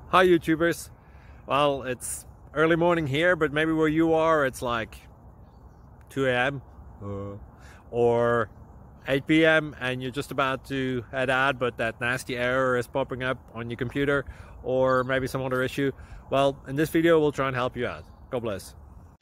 Hi YouTubers. Well, it's early morning here, but maybe where you are it's like 2 a.m. or 8 p.m. and you're just about to head out, but that nasty error is popping up on your computer, or maybe some other issue. Well, in this video we'll try and help you out. God bless.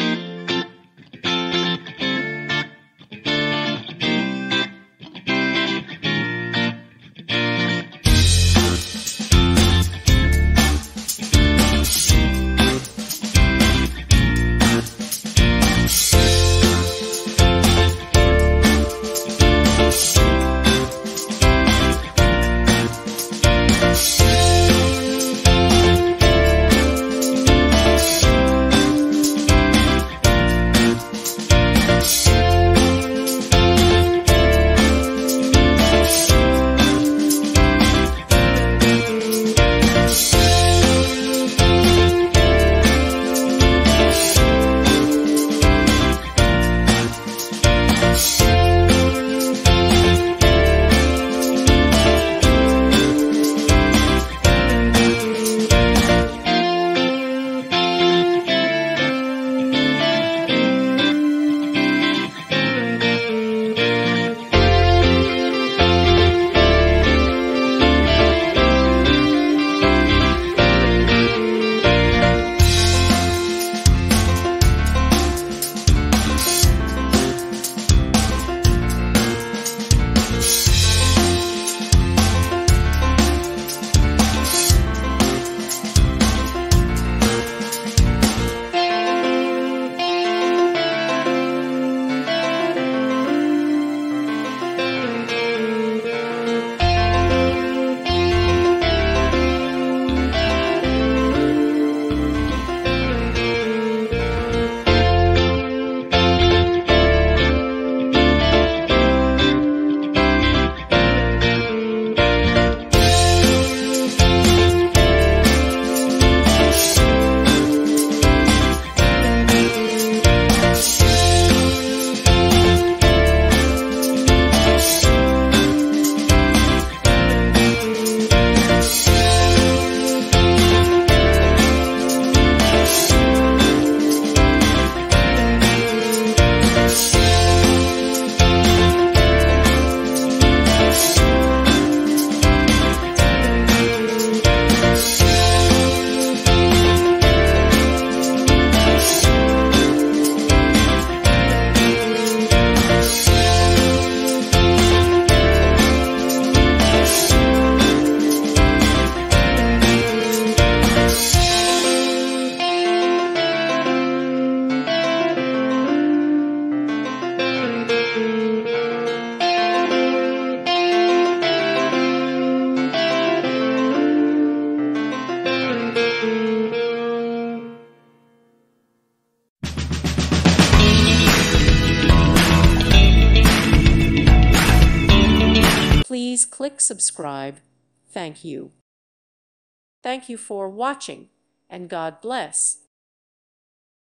Please click subscribe. Thank you. Thank you for watching, and God bless.